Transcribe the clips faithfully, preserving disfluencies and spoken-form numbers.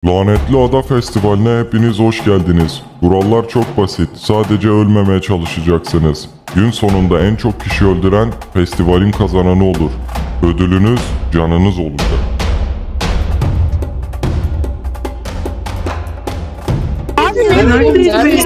Lanetli Ada Festivali'ne hepiniz hoş geldiniz. Kurallar çok basit. Sadece ölmemeye çalışacaksınız. Gün sonunda en çok kişi öldüren festivalin kazananı olur. Ödülünüz canınız olacak. Nereye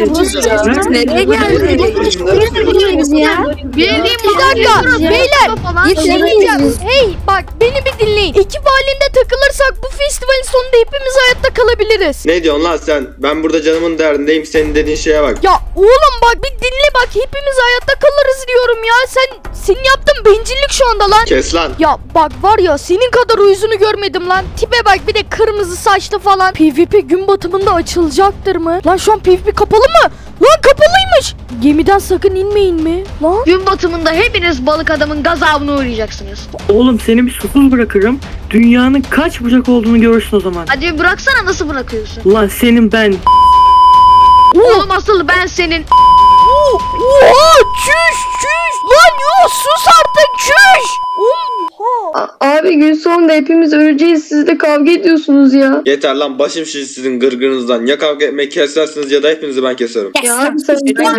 geldik? ya? Bir dakika beyler yetişemeyeceğim. Hey bak beni bir dinleyin. Ekip halinde takılırsak bu festivalin sonunda hepimiz hayatta kalabiliriz. Ne diyorsun lan sen? Ben burada canımın derdindeyim, senin dediğin şeye bak. Ya oğlum bak bir dinle bak, hepimiz hayatta kalırız diyorum ya. Sen senin yaptığın bencillik şu anda lan. Kes lan. Ya bak var ya senin kadar uyuzunu görmedim lan. Tipe bak bir de kırmızı saçlı falan. PvP gün batımında açılacaktır mı? Lan şu an PvP kapalı mı? Lan kapalıymış. Gemiden sakın inmeyin mi? Lan. Gün batımında hepiniz balık adamın gazabına uğrayacaksınız. Oğlum seni bir susuz bırakırım. Dünyanın kaç bucak olduğunu görürsün o zaman. Hadi bir bıraksana, nasıl bırakıyorsun? Ulan senin ben. Oğlum asıl ben senin. Oha çüş çüş. Lan yo sus artık çüş. Oha. Abi gün sonunda hepimiz öleceğiz, siz de kavga ediyorsunuz ya. Yeter lan, başım şiş sizin gırgırınızdan. Ya kavga etmeyi kesersiniz ya da hepinizi ben keserim. Ya abi sen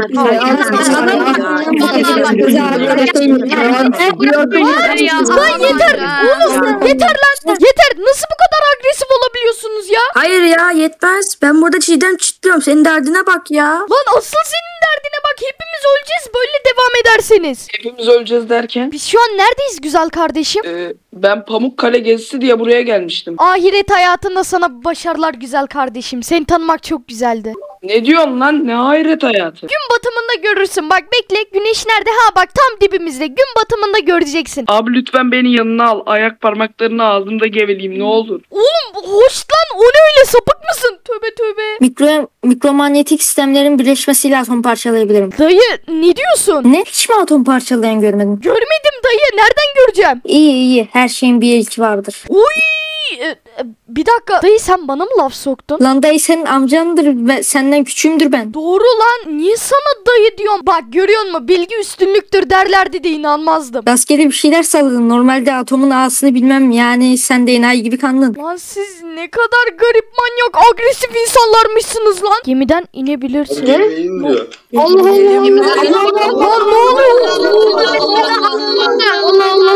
Lan yeter. Oğlum yeter lan. Yeter. Nasıl bu kadar agresif olabiliyorsunuz ya? Hayır ya yetmez. Ben burada çiğdem çitliyorum. Senin derdine bak ya. Lan asıl senin derdine bak. Hepimiz öleceğiz böyle devam ederseniz. Hepimiz öleceğiz derken? Biz şu an neredeyiz güzel kardeşim? Ee, ben Pamukkale gezisi diye buraya gelmiştim. Ahiret hayatında sana başarılar güzel kardeşim. Seni tanımak çok güzeldi. Ne diyorsun lan? Ne hayret hayatı? Gün batımında görürsün. Bak bekle. Güneş nerede? Ha bak tam dibimizde. Gün batımında göreceksin. Abi lütfen beni yanına al. Ayak parmaklarını ağzımda geveleyeyim ne olur. Oğlum hoş lan. O ne öyle, sapık mısın? Tövbe tövbe. Mikro, mikromanyetik sistemlerin birleşmesiyle atom parçalayabilirim. Dayı ne diyorsun? Ne? Hiç mi atom parçalayan görmedin? Görmedim dayı. Nereden göreceğim? İyi iyi. Her şeyin bir ilki vardır. Uy. e, e, Bir dakika. Dayı sen bana mı laf soktun? Lan dayı senin amcandır. Ve senden küçüğümdür ben. Doğru lan. Niye sana dayı diyorum? Bak görüyor musun? Bilgi üstünlüktür derlerdi de inanmazdım. Rastgele bir şeyler salladın. Normalde atomun ağasını bilmem. Yani sen de enayi gibi kandın. Lan siz ne kadar garip, manyak, agresif insanlarmışsınız lan. Gemiden inebilirsin. Ne? Diyor. Allah Allah. Lan ne oluyor? Allah Allah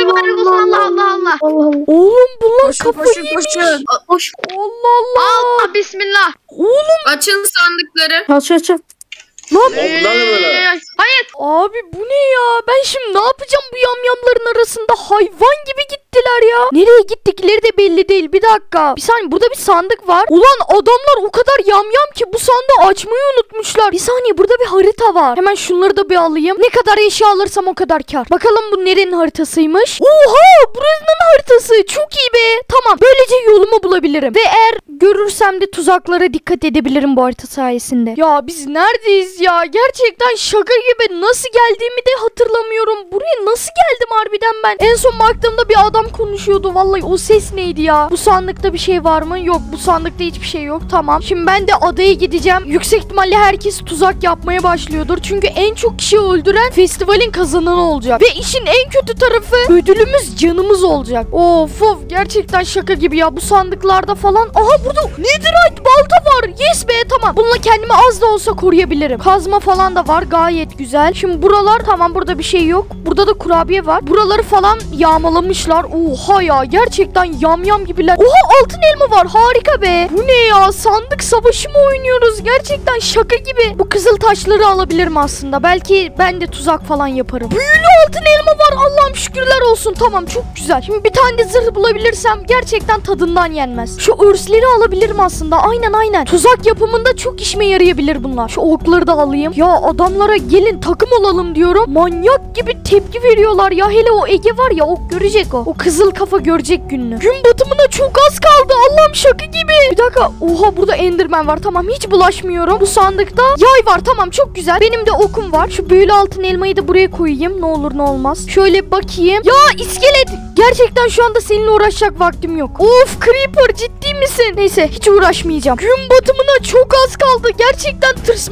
Allah Allah. Oğlum bunlar kafayı Koşun yemiş. koşun. Hoş. Allah Allah. Allah bismillah. Oğlum Açın sandıkları. Aç aç aç. lan. Oğlum bunlar ne böyle? Hayır. Abi bu ne ya? Ben şimdi ne yapacağım bu yamyamların arasında? Hayvan gibi gittiler ya. Nereye gittikleri de belli değil. Bir dakika. Bir saniye, burada bir sandık var. Ulan adamlar o kadar yamyam ki bu sandığı açmayı unutmuşlar. Bir saniye, burada bir harita var. Hemen şunları da bir alayım. Ne kadar eşya alırsam o kadar kar. Bakalım bu nerenin haritasıymış? Oha, buranın haritası. Çok iyi be. Tamam, böylece yolumu bulabilirim. Ve eğer görürsem de tuzaklara dikkat edebilirim bu harita sayesinde. Ya biz neredeyiz ya? Gerçekten şaka gibi. Nasıl geldiğimi de hatırlamıyorum. Buraya nasıl geldim harbiden ben? En son baktığımda bir adam konuşuyordu. Vallahi o ses neydi ya? Bu sandıkta bir şey var mı? Yok, bu sandıkta hiçbir şey yok. Tamam. Şimdi ben de adaya gideceğim. Yüksek ihtimalle herkes tuzak yapmaya başlıyordur. Çünkü en çok kişi öldüren festivalin kazananı olacak. Ve işin en kötü tarafı, ödülümüz canımız olacak. Of of, gerçekten şaka gibi ya. Bu sandıklarda falan. Aha burada netherite balta var. Yes be, tamam. Bununla kendimi az da olsa koruyabilirim. Kazma falan da var. Gayet güzel. Şimdi buralar tamam, burada bir şey yok. Burada da kurabiye var. Buraları falan yağmalamışlar. Oha ya, gerçekten yamyam gibiler. Oha, altın elma var. Harika be. Bu ne ya? Sandık savaşı mı oynuyoruz? Gerçekten şaka gibi. Bu kızıl taşları alabilirim aslında. Belki ben de tuzak falan yaparım. Büyülü altın elma var. Allah'ım şükürler olsun. Tamam, çok güzel. Şimdi bir tane de zırh bulabilirsem gerçekten tadından yenmez. Şu örsleri alabilirim aslında. Aynen aynen. Tuzak yapımında çok işime yarayabilir bunlar. Şu okları da alayım. Ya adamlara gelin takım olalım diyorum. Manyak gibi tepki veriyorlar ya. Hele o Ege var ya, o görecek o. O kızıl kafa görecek gününü. Gün batımına çok az kaldı. Allah'ım şaka gibi. Bir dakika. Oha, burada Enderman var. Tamam, hiç bulaşmıyorum. Bu sandıkta yay var. Tamam, çok güzel. Benim de okum var. Şu büyülü altın elmayı da buraya koyayım. Ne olur ne olmaz. Şöyle bakayım. Ya iskelet. Gerçekten şu anda seninle uğraşacak vaktim yok. Of Creeper, ciddi misin? Neyse, hiç uğraşmayacağım. Gün batımına çok az kaldı. Gerçekten tırsmaya başladım.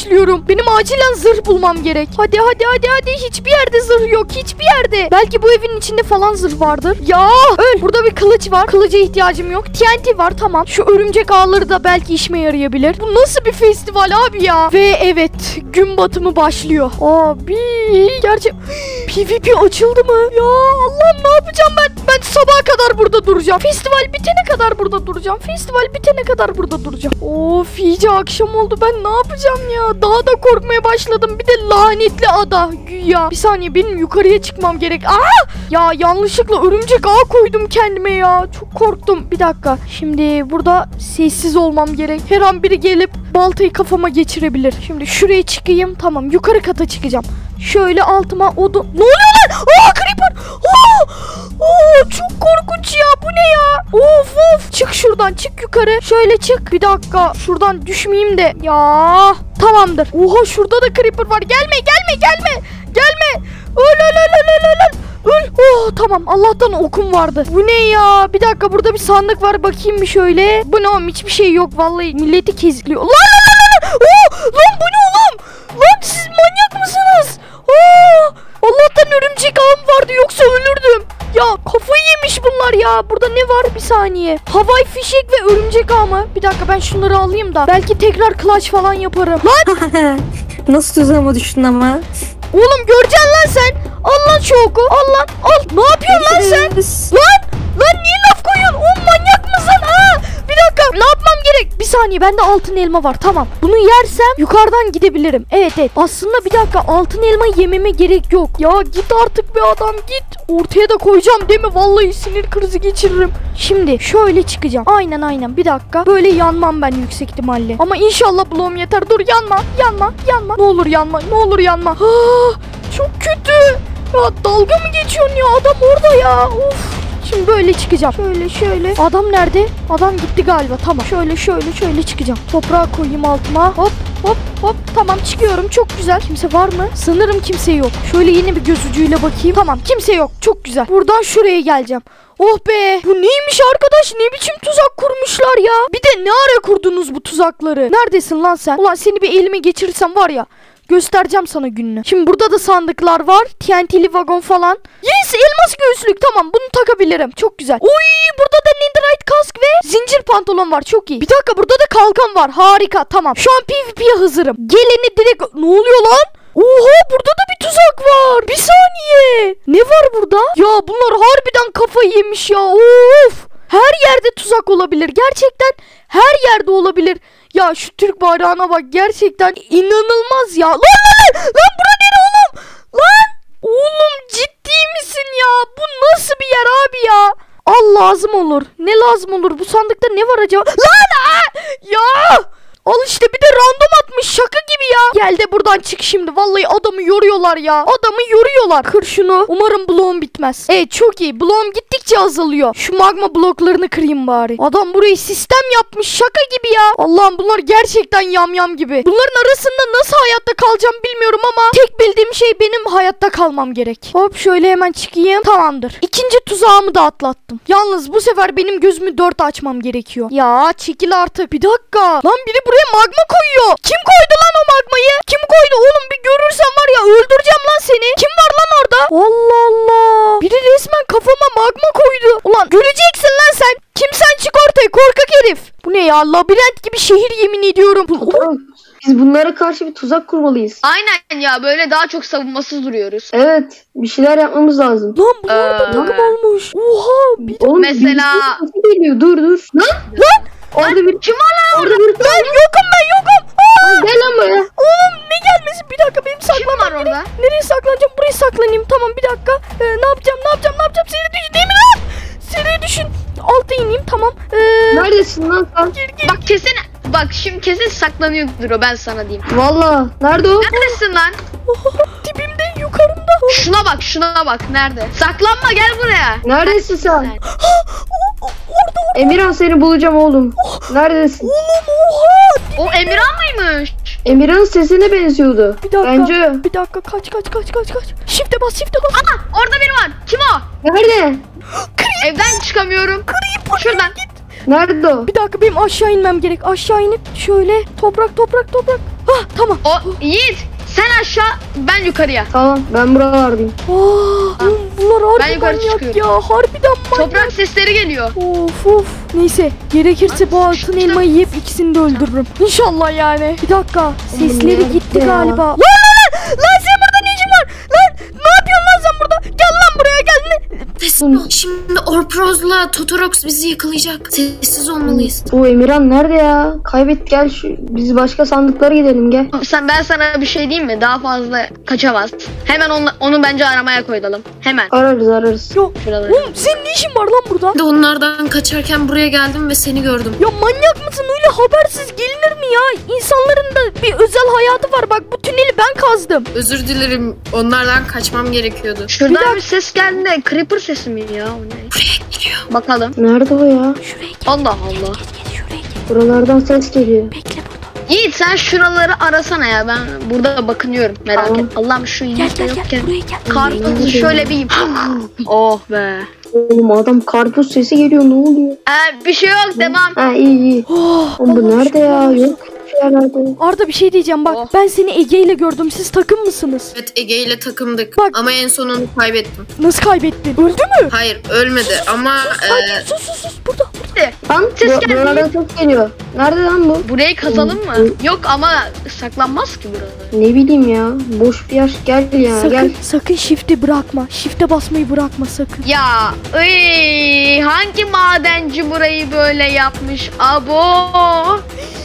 başlıyorum. Benim acilen zırh bulmam gerek. Hadi hadi hadi hadi. Hiçbir yerde zırh yok. Hiçbir yerde. Belki bu evin içinde falan zırh vardır. Ya öl. Burada bir kılıç var. Kılıca ihtiyacım yok. T N T var, tamam. Şu örümcek ağları da belki işime yarayabilir. Bu nasıl bir festival abi ya? Ve evet, gün batımı başlıyor. Abi gerçek PvP açıldı mı? Ya Allah'ım, ne yapacağım ben? Ben sabaha kadar burada duracağım. Festival bitene kadar burada duracağım. Festival bitene kadar burada duracağım. Of, iyice akşam oldu. Ben ne yapacağım ya? Daha da korkmaya başladım. Bir de lanetli ada. Güya. Bir saniye, benim yukarıya çıkmam gerek. Aa! Ya yanlışlıkla örümcek ağ koydum kendime ya. Çok korktum. Bir dakika. Şimdi burada sessiz olmam gerek. Her an biri gelip baltayı kafama geçirebilir. Şimdi şuraya çıkayım. Tamam, yukarı kata çıkacağım. Şöyle altıma odun... Ne oluyor lan? Aa, creeper! Aa! Aa, çok korkunç ya. Bu ne ya? Of of. Çık şuradan. Çık yukarı. Şöyle çık. Bir dakika. Şuradan düşmeyeyim de. Ya. Tamamdır. Oha, şurada da creeper var. Gelme gelme gelme. Gelme. Öl öl öl öl öl öl. Öl. Oh, tamam. Allah'tan okum vardı. Bu ne ya? Bir dakika, burada bir sandık var. Bakayım bir şöyle. Bu ne oğlum? Hiçbir şey yok. Vallahi milleti kezliyor. Lan lan lan lan. Oh, lan bu ne oğlum? Lan siz manyak mısınız? Oh, Allah'tan örümcek ağım vardı, yoksa ölürdüm. Ya kafayı yemiş bunlar ya. Burada ne var? Bir saniye. Havai fişek ve örümcek ağı mı? Bir dakika, ben şunları alayım da. Belki tekrar clutch falan yaparım. Lan! Nasıl tuzağıma düştün ama? Oğlum, göreceksin lan sen. Al lan şu oku. Al lan. Al. Ne yapıyorsun lan sen? Lan! Lan niye laf koyuyorsun? Oğlum, manyak mısın? Aa! Bir dakika. Ne yapmam gerek? Bir saniye, bende altın elma var. Tamam. Bunu yersem yukarıdan gidebilirim. Evet evet. Aslında bir dakika, altın elma yememe gerek yok. Ya git artık be adam, git. Ortaya da koyacağım değil mi? Vallahi sinir krizi geçiririm. Şimdi şöyle çıkacağım. Aynen aynen. Bir dakika. Böyle yanmam ben yüksek ihtimalle. Ama inşallah bloğum yeter. Dur, yanma. Yanma. Yanma. Ne olur yanma. Ne olur yanma. Ah, çok kötü. Ya dalga mı geçiyorsun ya? Adam orada ya. Of. Şimdi böyle çıkacağım. Şöyle şöyle. Adam nerede? Adam gitti galiba. Tamam. Şöyle şöyle şöyle çıkacağım. Toprağı koyayım altıma. Hop hop hop. Tamam, çıkıyorum. Çok güzel. Kimse var mı? Sanırım kimse yok. Şöyle yeni bir göz ucuyla bakayım. Tamam, kimse yok. Çok güzel. Buradan şuraya geleceğim. Oh be. Bu neymiş arkadaş? Ne biçim tuzak kurmuşlar ya? Bir de ne ara kurdunuz bu tuzakları? Neredesin lan sen? Ulan seni bir elime geçirirsem var ya, göstereceğim sana gününü. Şimdi burada da sandıklar var. T N T'li vagon falan. Yes, elmas göğüslük. Tamam, bunu takabilirim. Çok güzel. Oy, burada da netherite kask ve zincir pantolon var. Çok iyi. Bir dakika, burada da kalkan var. Harika. Tamam. Şu an PvP'ye hazırım. Geleni direkt... Ne oluyor lan? Oha, burada da bir tuzak var. Bir saniye. Ne var burada? Ya bunlar harbiden kafayı yemiş ya. Of. Her yerde tuzak olabilir. Gerçekten her yerde olabilir. Ya şu Türk bayrağına bak, gerçekten inanılmaz ya. Lan lan lan, lan bura nere oğlum? Lan oğlum, ciddi misin ya? Bu nasıl bir yer abi ya? Al, lazım olur. Ne lazım olur? Bu sandıkta ne var acaba? Lan aa! Ya! Al işte, bir de random atmış, şaka gibi ya. Gel de buradan çık şimdi. Vallahi adamı yoruyorlar ya. Adamı yoruyorlar. Kır şunu. Umarım bloğum bitmez. Evet, çok iyi. Bloğum gittikçe azalıyor. Şu magma bloklarını kırayım bari. Adam burayı sistem yapmış, şaka gibi ya. Allah'ım, bunlar gerçekten yamyam gibi. Bunların arasında nasıl hayatta kalacağım bilmiyorum ama tek bildiğim şey, benim hayatta kalmam gerek. Hop, şöyle hemen çıkayım. Tamamdır. İkinci tuzağımı da atlattım. Yalnız bu sefer benim gözümü dört açmam gerekiyor. Ya çekil artık. Bir dakika. Lan biri buraya magma koyuyor. Kim koydu lan o magmayı? Kim koydu oğlum? Bir görürsem var ya, öldüreceğim lan seni. Kim var lan orada? Allah Allah. Biri resmen kafama magma koydu. Ulan göreceksin lan sen. Kimsen çık ortaya, korkak herif. Bu ne ya? Labirent gibi şehir, yemin ediyorum. Patron, biz bunlara karşı bir tuzak kurmalıyız. Aynen ya, böyle daha çok savunmasız duruyoruz. Evet, bir şeyler yapmamız lazım. Lan bunlar da Ee, takım olmuş. Oha. Bir Oğlum, Mesela- birisi sesi geliyor. Dur dur. Lan! Lan! Orada bir... Kim var lan? Orada bir... Lan yokum ben, yokum. Aa! Gel lan buraya. Oğlum ne gelmesi? Bir dakika, benim Kim var saklamam gerek. orada? Nereye saklanacağım? Buraya saklanayım. Tamam, bir dakika. Ee, ne yapacağım? Ne yapacağım? Ne yapacağım? Seni düşün değil mi lan? Seni düşün. Alta ineyim, tamam. Ee, Neredesin lan sen? gir gir. Bak kesin, bak şimdi kesin saklanıyordur o, ben sana diyeyim. Valla. Nerede o? Neredesin lan? Dibimde, yukarımda. Şuna bak, şuna bak, nerede? Saklanma, gel buraya. Neredesin sen? O- o- Orada orada. Emirhan, seni bulacağım oğlum. Neredesin? Oğlum oha. O Emirhan mıymış? Emirhan'ın sesine benziyordu. Bir dakika. Bence. Bir dakika, kaç kaç kaç kaç kaç. Shift'e bas, shift'e bas. Aa, orada biri var. Kim o? Nerede? Evden çıkamıyorum. Şuradan. Nerede o? Bir dakika, benim aşağı inmem gerek. Aşağı inip şöyle toprak toprak toprak. Hah tamam. O Yiğit sen aşağı ben yukarıya. Tamam ben buralardayım. Aa, oğlum bunlar harbi Ben yukarı manyak çıkıyorum. ya. Harbiden manyak. Toprak sesleri geliyor. Of of. Neyse gerekirse bu altın elmayı yiyip ikisini de öldürürüm. İnşallah yani. Bir dakika. Sesleri nerede gitti ya? galiba. Lan lan lan. Lan sen burada ne işin var? Lan ne yapıyorsun lan sen burada? Gel lan buraya gel. Teslim ol. Şimdi Orproz'la Totorox bizi yakalayacak. Sessiz olmalıyız. Bu Emirhan nerede ya? Kaybet gel şu. Biz başka sandıklara gidelim gel. Sen ben sana bir şey diyeyim mi? Daha fazla kaçamaz. Hemen onu, onu bence aramaya koyalım. Hemen. Ararız ararız. Yok. Şuraları. Oğlum senin ne işin var lan burada? Ben de onlardan kaçarken buraya geldim ve seni gördüm. Ya manyak mısın? Öyle habersiz gelinir mi ya? İnsanların da bir özel hayatı var. Bak bu tüneli ben kazdım. Özür dilerim. Onlardan kaçmam gerekiyordu. Şuradan bir, ses geldi de Creeper sesi mi ya? O ne? Buraya geliyor. Bakalım. Nerede o ya? Şuraya gel. Allah Allah. Gel şuraya gel. Buralardan ses geliyor. Bekle burada. Yiğit sen şuraları arasana ya. Ben burada bakınıyorum. Merak Tamam. et. Allah'ım şu Gel Yiğit de gel gel. yokken. Buraya gel. Karpuzu şöyle bir... Oh be. Oğlum adam karpuz sesi geliyor ne oluyor? Ee, bir şey yok demem. Ha iyi iyi. Oh, Oğlum bu Allah nerede ya? şükür. Yok bir yerlerde. Arda bir şey diyeceğim bak. Oh. Ben seni Ege ile gördüm. Siz takım mısınız? Evet, Ege ile takımdık. Bak. Ama en sonunu kaybettim. Nasıl kaybettin? Öldü mü? Hayır, ölmedi ama Hadi e, sus sus sus burada. Lan Ses bu- geldi. buralardan ses geliyor. Nerede lan bu? Burayı kazalım mı? Yok ama saklanmaz ki burada. Ne bileyim ya. Boş bir yer. Gel ya Sakın gel. sakın shift'i bırakma. Shift'e basmayı bırakma sakın. Ya ıy, hangi madenci burayı böyle yapmış? Abo.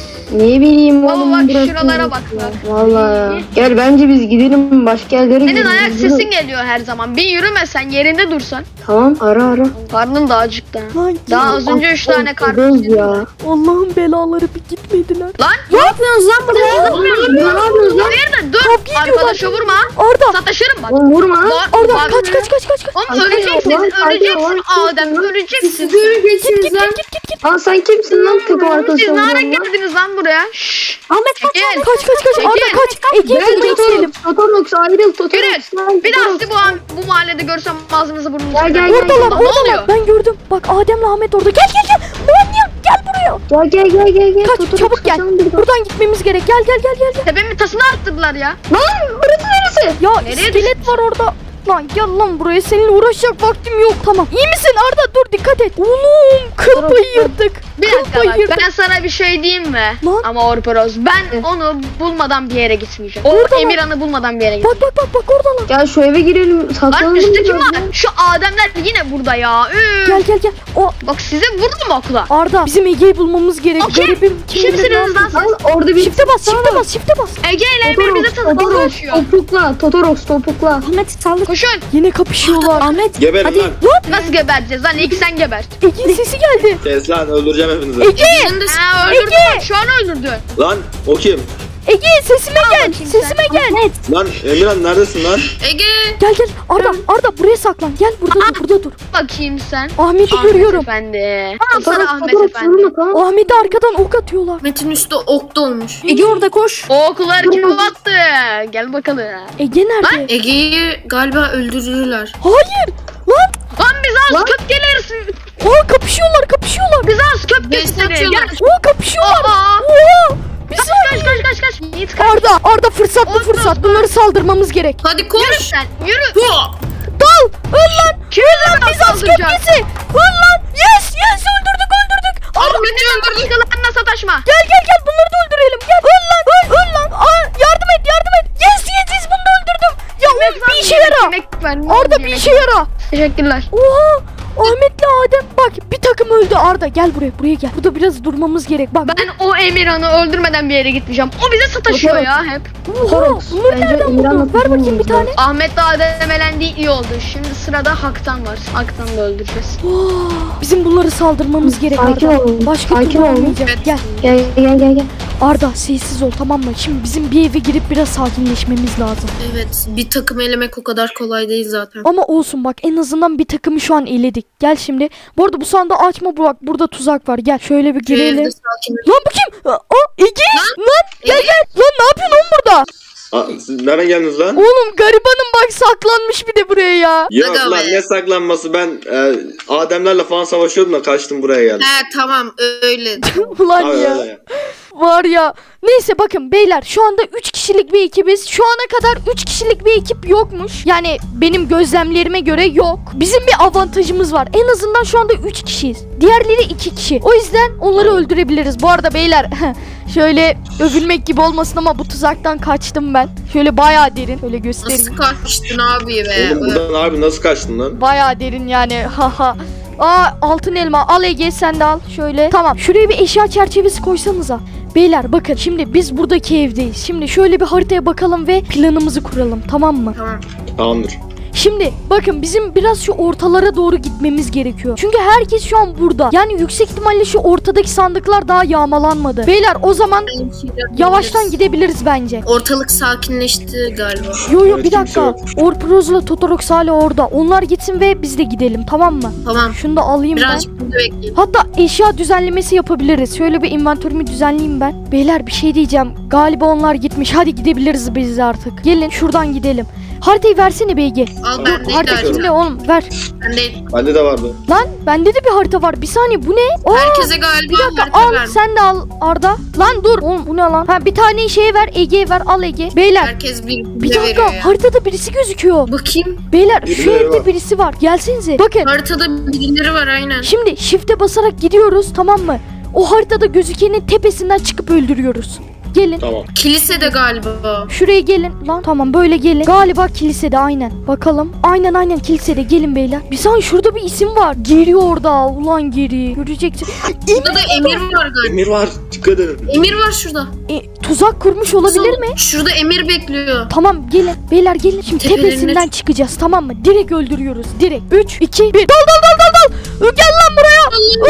Ne bileyim Baba oğlum. bak burası şuralara ya. bak bak. Vallahi ya. Gel bence biz gidelim başka yerlere Senin gidelim. ayak Yürü. sesin geliyor her zaman. Bir yürümesen yerinde dursan. Tamam ara ara. Karnın da acıktı. ha. Lan Daha az önce üç tane karpuz Karpuz yedim. ya. Allah'ın belaları bir gitmediler. Lan Ne yapıyorsunuz lan burada? Ne yapıyorsunuz lan? nerede? Dur. Kavga ediyorlar. Arkadaşa vurma. Arda. Sataşırım bak. Oğlum vurma lan. Bak, Arda bak. kaç kaç kaç kaç kaç. Oğlum Sakin ol öleceksin. lan, sakin ol Öleceksin lan, Adem. sakin ol. Öleceksin. Göreceksiniz lan. Lan sen kimsin lan takım Siz arkadaşı ne ara olarak lan? geldiniz lan buraya? Şşş. Ahmet kaç. Gel. Kaç kaç kaç. Arda Ege. kaç. Ege'yi Gel bulmaya gidelim. Totorox. Totorox ayrıl Totorox. Yürü. Gel, Bir daha Totorox. sizi bu, an, bu mahallede görsem ağzınızı burnunuzu Gel, gel, kırarım. gel. Oradalar Ne oradalar. oluyor? Ben gördüm. Bak Adem'le Ahmet orada. Gel gel gel. Manyak gel buraya. Gel gel gel gel. gel. Kaç Totorox, çabuk gel. kaçalım buradan. Buradan gitmemiz gerek. Gel gel gel gel. gel. Tepemin tasını arttırdılar ya. Lan burası neresi? Ya Nereye iskelet var orada. Lan gel lan buraya, seninle uğraşacak vaktim yok. Tamam. İyi misin Arda? Dur dikkat et. Oğlum kıl payı yırttık. Bir Kıl dakika payı bak, yırttık. ben sana bir şey diyeyim mi? Lan. Ama Orporoz, ben Hı. onu bulmadan bir yere gitmeyeceğim. O Orada mı? Emirhan'ı bulmadan bir yere gitmeyeceğim. Bak bak bak bak oradalar. Gel şu eve girelim. Lan Saklanalım. üstte kim biraz var? ya. Şu Ademler yine burada ya. Üf. Gel gel gel. O Bak size vurdum mu okula? Arda bizim Ege'yi bulmamız gerek. Okey. Garibim kim bilir ne Kimsiniz lan yapıyor. siz? Lan orada bir Shift'e bas, shift'e bas, shift'e bas. Ege ile Emir bize Totorox, tanıdık Totorox, koşuyor. topukla, Totorox, topukla. Ahmet saldır. Koşun. Yine kapışıyorlar. Ahmet Geberin hadi. lan. Nasıl geberteceğiz lan? İlk sen gebert. Ege'nin sesi geldi. Kes lan öldüreceğim hepinizi. Ege'nin de Ha öldürdün. bak, Şu an öldürdün. Lan o kim? Ege sesime gel. bakayım sen. Sesime gel. Lan Emirhan neredesin lan? Ege. Gel gel. Arda Arda buraya saklan. Gel burada dur, burada dur. Bakayım sen. Ahmet'i Ahmet görüyorum. Efendi. Al Totorox, sana Ahmet Totorox, Efendi. vurma tamam. Ahmet'i arkadan ok atıyorlar. Ahmet'in üstü ok dolmuş. Ege orada koş. O okulları kim attı? Gel bakalım. Ege nerede? Ege'yi galiba öldürürler. Hayır. Lan. Lan biz az Lan. köp geliriz. Aa kapışıyorlar, kapışıyorlar. Biz az köp Beş gösteriyor. atıyorlar. Gel. Oo kapışıyorlar. Aa. Oo. Bir Kaç saniye. kaç kaç kaç. Yiğit kaç. Arda Arda fırsatlı Oldu. fırsat. Bunları saldırmamız gerek. Hadi Yürü koş. sen. Yürü. Hu! Dal. Öl lan. Kimi zaman Biz az saldıracağız? köprüsü. Öl lan. Yes yes öldürdük öldürdük. Arda Ahmet'in başkalarına sataşma. gel gel gel bunları da öldürelim. Gel. Öl lan. Öl öl lan. Aa, yardım et yardım et. Yes yes yes bunu da öldürdüm. Ya oğlum bir işe yara. Yemek ver. Arda bir yemek işe ver. yara. Teşekkürler. Oha. Ahmet'le Adem bak bir takım öldü. Arda gel buraya buraya gel. Burada biraz durmamız gerek. Bak. Ben o Emirhan'ı öldürmeden bir yere gitmeyeceğim. O bize sataşıyor Totorox. ya hep. Oha. Totorox. Bunları Bence nereden İmran'la buldun? Ver bakayım bir tutulmamız tane. Ahmet de Adem elendi iyi oldu. Şimdi sırada Hak'tan var. Hak'tan da öldüreceğiz. Oh, bizim bunları saldırmamız gerek Sakin Arda. olun, Başka sakin türlü olun. olmayacak. Evet. Gel. Gel gel gel gel. Arda sessiz ol tamam mı? Şimdi bizim bir eve girip biraz sakinleşmemiz lazım. Evet, bir takım elemek o kadar kolay değil zaten. Ama olsun bak en azından bir takımı şu an eledik. Gel şimdi. Bu arada bu sandığı açma bak burada tuzak var. Gel şöyle bir Şu evde girelim. sakin. Lan bu kim? Aa Ege. Lan gel gel. Lan ne yapıyorsun oğlum burada? Aa, siz nereden geldiniz lan? Oğlum garibanım bak saklanmış bir de buraya ya. Yok Aga lan be. ne saklanması, ben e, Ademlerle falan savaşıyordum da kaçtım buraya geldim. He tamam öyle. Ulan Abi, ya. öyle ya. Var ya. Neyse bakın beyler şu anda üç kişilik bir ekibiz. Şu ana kadar üç kişilik bir ekip yokmuş. Yani benim gözlemlerime göre yok. Bizim bir avantajımız var. En azından şu anda üç kişiyiz. Diğerleri iki kişi. O yüzden onları öldürebiliriz. Bu arada beyler şöyle övülmek gibi olmasın ama bu tuzaktan kaçtım ben. Şöyle bayağı derin. Şöyle göstereyim. Nasıl kaçtın abi be? Oğlum buradan abi nasıl kaçtın lan? Bayağı derin yani. Haha. Aa altın elma. Al Ege sen de al. Şöyle. Tamam. Şuraya bir eşya çerçevesi koysanıza. Beyler bakın şimdi biz buradaki evdeyiz. Şimdi şöyle bir haritaya bakalım ve planımızı kuralım. Tamam mı? Tamam. Tamamdır. Şimdi bakın bizim biraz şu ortalara doğru gitmemiz gerekiyor. Çünkü herkes şu an burada. Yani yüksek ihtimalle şu ortadaki sandıklar daha yağmalanmadı. Beyler o zaman yavaştan gidebiliriz bence. Ortalık sakinleşti galiba. Yo yo Evet, bir kimse dakika. yok. Orproz'la Totorox hala orada. Onlar gitsin ve biz de gidelim tamam mı? Tamam. Şunu da alayım ben. Birazcık burada bekleyin. Hatta eşya düzenlemesi yapabiliriz. Şöyle bir inventörümü düzenleyeyim ben. Beyler bir şey diyeceğim. Galiba onlar gitmiş. Hadi gidebiliriz biz artık. Gelin şuradan gidelim. Haritayı versene Beygi. Al ben de Harita harita. kimde oğlum? Ver. Ben de Bende de vardı. Lan bende de bir harita var. Bir saniye bu ne? Aa, herkese galiba bir dakika harita al vermiş. sen de al Arda. Lan dur. Oğlum bu ne lan? Ha bir tane şeye ver Ege'ye ver. Al Ege. Beyler Herkes bir bir bir veriyor dakika ya. haritada birisi gözüküyor. Bakayım. Beyler şu Birileri evde var. birisi var. Gelsenize. Bakın. Haritada birileri var aynen. Şimdi shift'e basarak gidiyoruz tamam mı? O haritada gözükenin tepesinden çıkıp öldürüyoruz. Gelin. Tamam. Kilisede galiba. Şuraya gelin. Lan tamam böyle gelin. Galiba kilisede aynen. Bakalım. Aynen aynen kilisede. Gelin beyler. Bir saniye şurada bir isim var. Geri orada. Ulan geri. Göreceksin. Burada da Emir var galiba. Emir var. Dikkat edin. Emir var şurada. E, tuzak kurmuş olabilir mi? Şurada Emir bekliyor. Tamam gelin. Beyler gelin. Şimdi Tepelerinde- tepesinden çıkacağız tamam mı? Direkt öldürüyoruz. Direkt. üç, iki, bir. Dal dal dal dal dal. Gel lan buraya.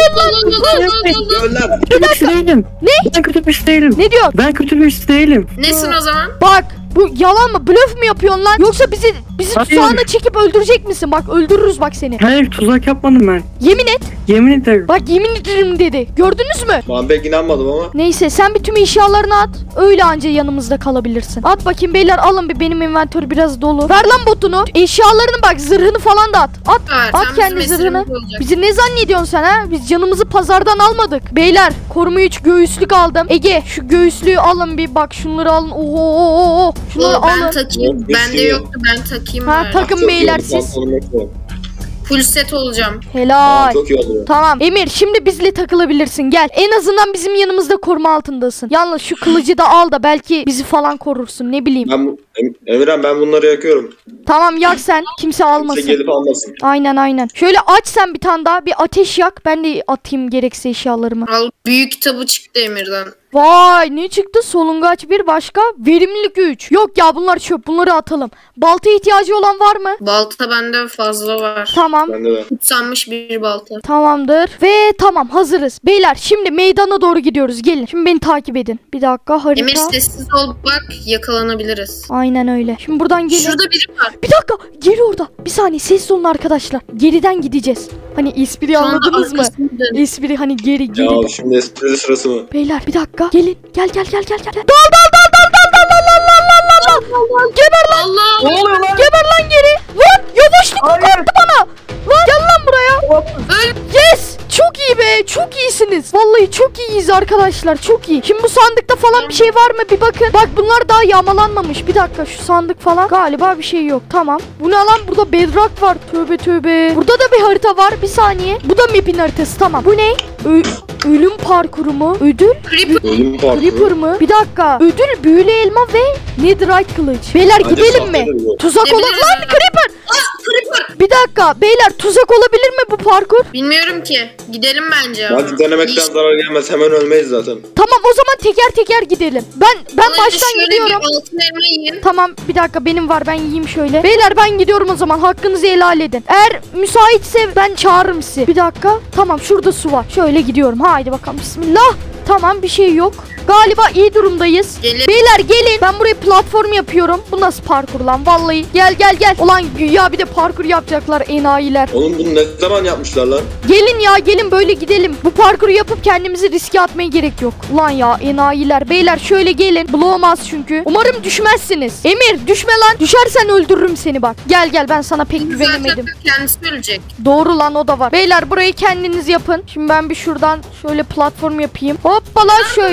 Gel lan. Kötü birisi değilim. Ne? Ben kötü birisi değilim. Ne diyorsun? Ben kötü birisi değilim. Nesin o zaman? Bak. Bu yalan mı? Blöf mü yapıyorsun lan? Yoksa bizi bizi Hayır. tuzağına çekip öldürecek misin? Bak öldürürüz bak seni. Hayır tuzak yapmadım ben. Yemin et. Yemin ederim. Bak yemin ederim dedi. Gördünüz mü? Ben pek inanmadım ama. Neyse sen bir tüm eşyalarını at. Öyle anca yanımızda kalabilirsin. At bakayım beyler alın bir benim inventörü biraz dolu. Ver lan botunu. Eşyalarını bak zırhını falan da at. At. Evet, At sen kendi bizim zırhını. esirimiz olacaksın. Bizi ne zannediyorsun sen ha? Biz canımızı pazardan almadık. Beyler koruma üç göğüslük aldım. Ege şu göğüslüğü alın bir bak şunları alın. Oo, oo, oo, oo. Şunları O, ben alın. takayım. Yok, biz Bende gibi. yoktu ben takayım. Ha, öyle. tak- Bakın Çok beyler iyi, siz. pantolonum yok. Full set olacağım. Helal. Aa, çok iyi oluyor. Tamam Emir şimdi bizle takılabilirsin gel. En azından bizim yanımızda koruma altındasın. Yalnız şu kılıcı da al da belki bizi falan korursun ne bileyim. Ben bu- Em- Emirhan ben bunları yakıyorum. Tamam yak sen kimse almasın. Kimse gelip almasın. Aynen aynen. Şöyle aç sen bir tane daha bir ateş yak. Ben de atayım gerekse eşyalarımı. Al büyük kitabı çıktı Emir'den. Vay ne çıktı? Solungaç bir başka. Verimlilik üç. Yok ya bunlar çöp bunları atalım. Balta ihtiyacı olan var mı? Balta bende fazla var. Tamam. Bende de. Kutsanmış bir balta. Tamamdır. Ve tamam hazırız. Beyler şimdi meydana doğru gidiyoruz. Gelin. Şimdi beni takip edin. Bir dakika harita. Emir sessiz ol bak yakalanabiliriz. Aynen öyle. Şimdi buradan gelin. Şurada biri var. Bir dakika. Geri orada. Bir saniye sessiz olun arkadaşlar. Geriden gideceğiz. Hani espri Şu anda anladınız mı? arkasını dön. Espri hani geri geri. Ya şimdi espri sırası mı? Beyler bir dakika. Gelin. Gel gel gel gel gel. Dal dal dal dal dal dal dal dal dal dal dal. Geber lan. Allah! Ne oluyor lan? Geber lan geri. Lan yavaşlık korktu bana. Lan gel lan buraya. Öl! Yes. Çok iyi be. Çok iyisiniz. Vallahi çok iyiyiz arkadaşlar. Çok iyi. Şimdi bu sandıkta falan bir şey var mı? Bir bakın. Bak bunlar daha yağmalanmamış. Bir dakika şu sandık falan. Galiba bir şey yok. Tamam. Bu ne lan? Burada bedrock var. Tövbe tövbe. Burada da bir harita var. Bir saniye. Bu da map'in haritası. Tamam. Bu ne? Ö- ölüm parkuru mu? Ödül? Creeper. Ölüm parkuru. Creeper mı? Bir dakika. Ödül büyülü elma ve netherite kılıç. Beyler Bence gidelim sahte mi? de bu. Tuzak Gidebiliriz olur lan abi. Creeper. Creeper. Bir dakika. Beyler tuzak olabilir mi bu parkur? Bilmiyorum ki. Gidelim bence. Bence denemekten İşte- zarar gelmez. Hemen ölmeyiz zaten. Tamam o zaman teker teker gidelim. Ben ben Bana baştan şöyle gidiyorum. Bir altın elma yiyin. Tamam bir dakika benim var ben yiyeyim şöyle. Beyler ben gidiyorum o zaman hakkınızı helal edin. Eğer müsaitse ben çağırırım sizi. Bir dakika tamam şurada su var. Şöyle gidiyorum haydi bakalım bismillah. Tamam bir şey yok. Galiba iyi durumdayız. Gelin. Beyler gelin. Ben buraya platform yapıyorum. Bu nasıl parkur lan vallahi. Gel gel gel. Ulan güya bir de parkur yapacaklar enayiler. Oğlum bunu ne zaman yapmışlar lan? Gelin ya gelin böyle gidelim. Bu parkuru yapıp kendimizi riske atmaya gerek yok. Ulan ya enayiler. Beyler şöyle gelin. Bulamaz çünkü. Umarım düşmezsiniz. Emir düşme lan. Düşersen öldürürüm seni bak. Gel gel ben sana pek güvenemedim. Zaten kendisi ölecek. Doğru lan o da var. Beyler burayı kendiniz yapın. Şimdi ben bir şuradan şöyle platform yapayım. Hoppala şöyle. Lan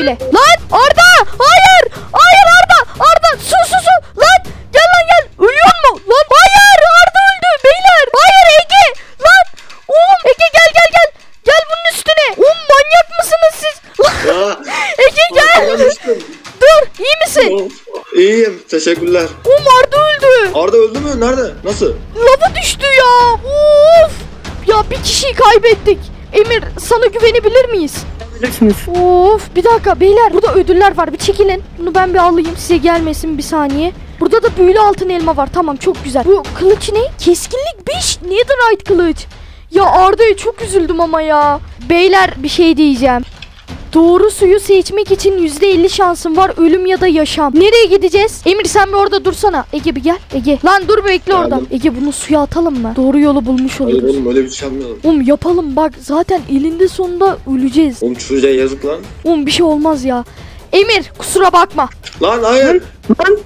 Lan Arda! Hayır! Hayır Arda! Arda! Su su su! Lan! Gel lan gel! Ölüyor mu? Lan hayır! Arda öldü beyler! Hayır Ege! Lan! Oğlum Ege gel gel gel! Gel bunun üstüne! Oğlum manyak mısınız siz? Ya. Ege gel! Dur! İyi misin? İyiyim. Teşekkürler. Oğlum Arda öldü! Arda öldü mü? Nerede? Nasıl? Lava düştü ya! Of! Ya bir kişiyi kaybettik. Emir sana güvenebilir miyiz? Bilirsiniz. Of bir dakika beyler burada ödüller var bir çekilin. Bunu ben bir alayım size gelmesin bir saniye. Burada da büyülü altın elma var tamam çok güzel. Bu kılıç ne? Keskinlik beş netherite kılıç. Ya Arda'ya çok üzüldüm ama ya. Beyler bir şey diyeceğim. Doğru suyu seçmek için yüzde elli şansın var ölüm ya da yaşam. Nereye gideceğiz? Emir sen bir orada dursana. Ege bir gel. Ege. Lan dur bekle orada. Geldim. Ege bunu suya atalım mı? Doğru yolu bulmuş Hayır oluruz. oğlum öyle bir şey yapmayalım. Oğlum yapalım bak zaten elinde sonunda öleceğiz. Oğlum çocuğa yazık lan. Oğlum bir şey olmaz ya. Emir kusura bakma. Lan hayır. Lan,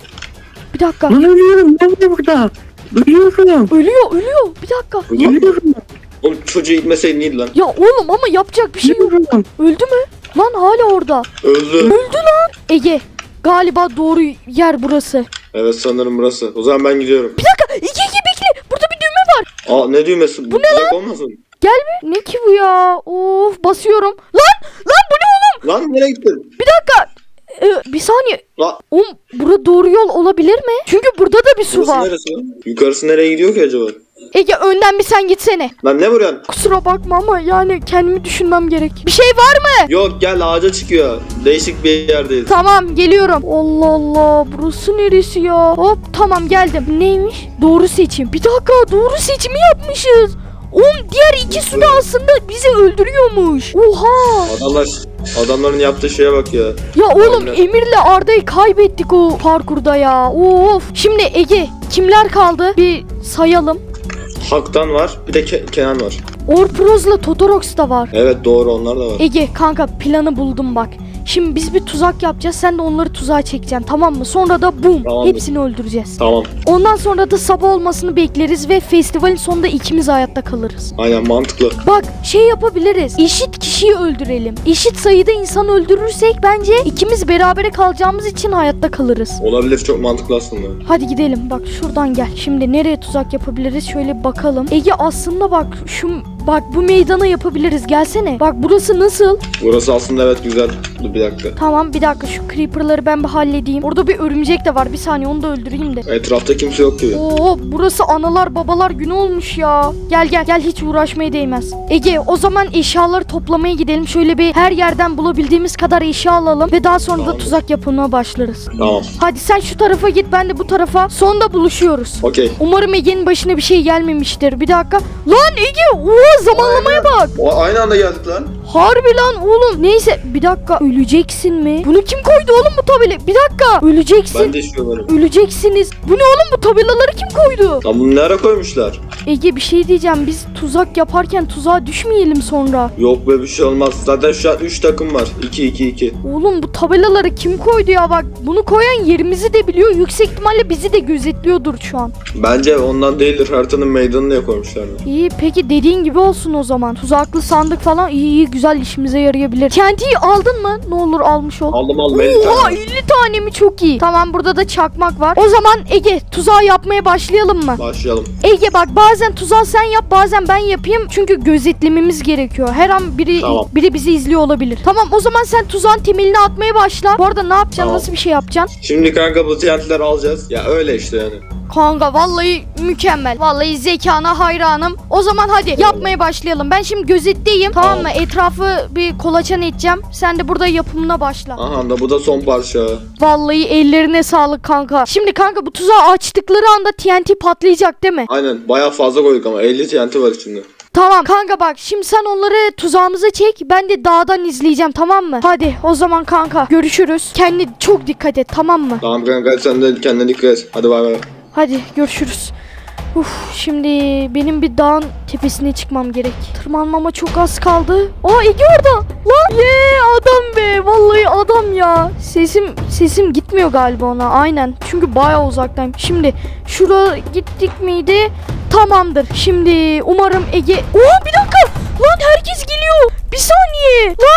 Bir dakika. lan ölüyorum. Ne oluyor burada? Ölüyorum. Ölüyor ölüyor. Bir dakika. Ölüyorum. Oğlum çocuğu itmeseydin iyiydi lan. Ya oğlum ama yapacak bir şey yok. Ölüyorum. Öldü mü? Lan hala orada. Öldü. Öldü lan. Ege galiba doğru yer burası. Evet sanırım burası. O zaman ben gidiyorum. Bir dakika. Ege Ege bekle. Burada bir düğme var. Aa ne düğmesi? Bu ne lan? Olmasın? Gel bir. Ne ki bu ya? Of basıyorum. Lan lan bu ne oğlum? Lan nereye gittin? Bir dakika. Ee, bir saniye. Lan Oğlum burada doğru yol olabilir mi? Çünkü burada da bir su burası var. neresi? Yukarısı nereye gidiyor ki acaba? Ege önden bir sen gitsene. Lan ne vuruyorsun? Kusura bakma ama yani kendimi düşünmem gerek. Bir şey var mı? Yok gel ağaca çıkıyor. Değişik bir yerdeyiz. Tamam geliyorum. Allah Allah burası neresi ya? Hop tamam geldim. Neymiş? Doğru seçim. Bir dakika doğru seçimi yapmışız. Oğlum diğer iki su da aslında bizi öldürüyormuş. Oha. Adamlar adamların yaptığı şeye bak ya. Ya oğlum Aynen. Emir'le Arda'yı kaybettik o parkurda ya. Of. Şimdi Ege kimler kaldı? Bir sayalım. Hak'tan var. Bir de Ke- Kenan var. Orproz'la Totorox da var. Evet doğru onlar da var. Ege kanka planı buldum bak. Şimdi biz bir tuzak yapacağız. Sen de onları tuzağa çekeceksin tamam mı? Sonra da bum Tamamdır. hepsini öldüreceğiz. Tamam. Ondan sonra da sabah olmasını bekleriz ve festivalin sonunda ikimiz hayatta kalırız. Aynen mantıklı. Bak şey yapabiliriz. Eşit kişiyi öldürelim. Eşit sayıda insan öldürürsek bence ikimiz berabere kalacağımız için hayatta kalırız. Olabilir çok mantıklı aslında. Hadi gidelim. Bak şuradan gel. Şimdi nereye tuzak yapabiliriz? Şöyle bakalım. Ege aslında bak şu bak bu meydana yapabiliriz. Gelsene. Bak burası nasıl? Burası aslında evet güzel. Dur bir dakika. Tamam bir dakika şu creeper'ları ben bir halledeyim. Orada bir örümcek de var. Bir saniye onu da öldüreyim de. Etrafta kimse yok gibi. Oo burası analar babalar günü olmuş ya. Gel gel gel hiç uğraşmaya değmez. Ege o zaman eşyaları toplamaya gidelim. Şöyle bir her yerden bulabildiğimiz kadar eşya alalım. Ve daha sonra da Tamam. tuzak yapımına başlarız. Tamam. Hadi sen şu tarafa git ben de bu tarafa. Sonda buluşuyoruz. Okey. Umarım Ege'nin başına bir şey gelmemiştir. Bir dakika. Lan Ege oha zamanlamaya bak. O aynı anda geldik lan. Harbi lan oğlum. Neyse bir dakika öleceksin mi? Bunu kim koydu oğlum bu tabela? Bir dakika. Öleceksin. Ben de işiyorum. Öleceksiniz. Bu ne oğlum bu tabelaları kim koydu? Lan bunu nereye koymuşlar? Ege bir şey diyeceğim. Biz tuzak yaparken tuzağa düşmeyelim sonra. Yok be bir şey olmaz. Zaten şu an üç takım var. iki iki iki. Oğlum bu tabelaları kim koydu ya bak. Bunu koyan yerimizi de biliyor. Yüksek ihtimalle bizi de gözetliyordur şu an. Bence ondan değildir. Haritanın meydanını diye koymuşlardı. İyi peki dediğin gibi olsun o zaman. Tuzaklı sandık falan iyi iyi güzel işimize yarayabilir. Kentiyi aldın mı? Ne olur almış ol. Aldım aldım. elli Oha tane. elli tane mi çok iyi. Tamam burada da çakmak var. O zaman Ege tuzağı yapmaya başlayalım mı? Başlayalım. Ege bak bazen tuzağı sen yap bazen ben yapayım. Çünkü gözetlememiz gerekiyor. Her an biri Tamam. biri bizi izliyor olabilir. Tamam o zaman sen tuzağın temelini atmaya başla. Bu arada ne yapacaksın? Tamam. Nasıl bir şey yapacaksın? Şimdi kanka bu T N T'leri alacağız. Ya öyle işte yani. Kanka vallahi mükemmel. Vallahi zekana hayranım. O zaman hadi yapmaya başlayalım. Ben şimdi gözetteyim. Tamam mı? Etrafı bir kolaçan edeceğim. Sen de burada yapımına başla. Aha da bu da son parça. Vallahi ellerine sağlık kanka. Şimdi kanka bu tuzağı açtıkları anda T N T patlayacak değil mi? Aynen bayağı fazla koyduk ama elli T N T var içinde. Tamam kanka bak şimdi sen onları tuzağımıza çek. Ben de dağdan izleyeceğim tamam mı? Hadi o zaman kanka görüşürüz. Kendine çok dikkat et tamam mı? Tamam kanka sen de kendine dikkat et. Hadi bay bay. Hadi görüşürüz. Uf, şimdi benim bir dağın tepesine çıkmam gerek. Tırmanmama çok az kaldı. Aa Ege orada. Lan ye adam be. Vallahi adam ya. Sesim sesim gitmiyor galiba ona. Aynen. Çünkü bayağı uzaktayım. Şimdi şuraya gittik miydi? Tamamdır. Şimdi umarım Ege... Oo bir dakika. Lan herkes geliyor. Bir saniye. Lan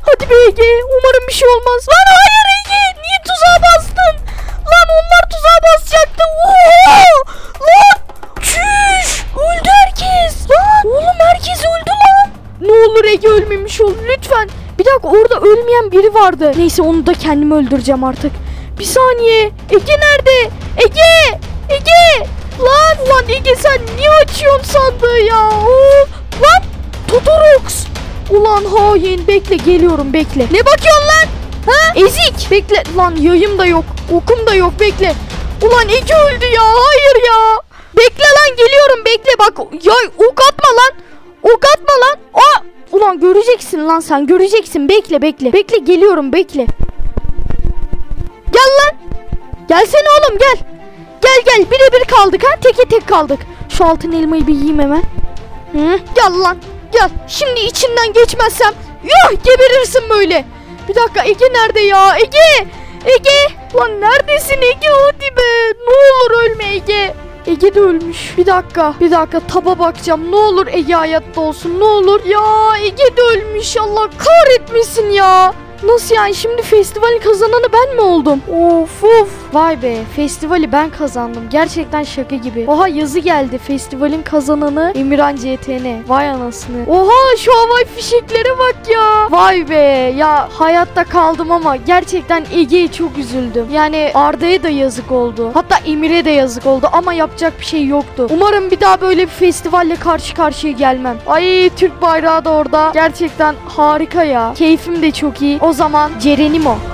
Hadi be Ege. Umarım bir şey olmaz. Lan hayır Ege. Niye tuzağa bastın? Lan onlar tuzağa basacaktı. Oha! Lan! Çüş! Öldü herkes. Lan! Oğlum herkes öldü lan. Ne olur Ege ölmemiş ol lütfen. Bir dakika orada ölmeyen biri vardı. Neyse onu da kendim öldüreceğim artık. Bir saniye. Ege nerede? Ege! Ege! Lan lan Ege sen niye açıyorsun sandığı ya? Of! Lan! Totorox! Ulan hain bekle geliyorum bekle. Ne bakıyorsun lan? Ha? Ezik! Bekle lan yayım da yok. Okum da yok bekle. Ulan Ege öldü ya hayır ya. Bekle lan geliyorum bekle bak. Ya ok atma lan. Ok atma lan. Aa! Ulan göreceksin lan sen göreceksin bekle bekle. Bekle geliyorum bekle. Gel lan. Gelsene oğlum gel. Gel gel birebir kaldık ha teke tek kaldık. Şu altın elmayı bir yiyeyim hemen. Hı? Gel lan gel. Şimdi içinden geçmezsem yuh geberirsin böyle. Bir dakika Ege nerede ya? Ege! Ege! Lan neredesin Ege hadi be. Ne olur ölme Ege. Ege de ölmüş. Bir dakika. Bir dakika taba bakacağım. Ne olur Ege hayatta olsun. Ne olur. Ya Ege de ölmüş. Allah kahretmesin ya. Nasıl yani şimdi festivalin kazananı ben mi oldum? Of of. Vay be festivali ben kazandım. Gerçekten şaka gibi. Oha yazı geldi. Festivalin kazananı Emirhan C T N. Vay anasını. Oha şu havai fişeklere bak ya. Vay be ya hayatta kaldım ama gerçekten Ege'ye çok üzüldüm. Yani Arda'ya da yazık oldu. Hatta Emir'e de yazık oldu ama yapacak bir şey yoktu. Umarım bir daha böyle bir festivalle karşı karşıya gelmem. Ay Türk bayrağı da orada. Gerçekten harika ya. Keyfim de çok iyi. O zaman Cerenimo.